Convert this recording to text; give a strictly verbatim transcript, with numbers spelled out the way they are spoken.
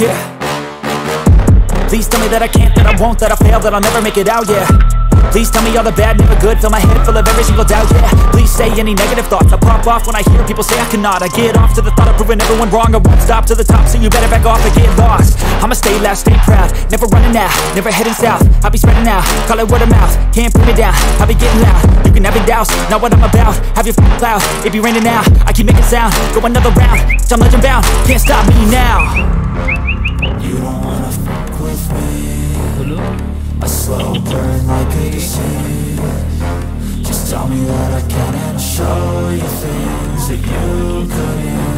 yeah. Please tell me that I can't, that I won't, that I fail, that I'll never make it out, yeah. Please tell me all the bad, never good. Fill my head full of every single doubt, yeah. Please say any negative thoughts. I pop off when I hear people say I cannot. I get off to the thought of proving everyone wrong. I won't stop to the top, so you better back off and get lost. I'ma stay loud, stay proud, never running out, never heading south. I'll be spreading out, call it word of mouth. Can't put me down, I'll be getting loud. You can have it douse, not what I'm about. Have your f***ing cloud, it be raining now. I keep making sound, go another round. I'm legend bound, can't stop me now. You don't wanna f*** with me. A slow burn like a disease. Just tell me that I can and I'll show you things that you couldn't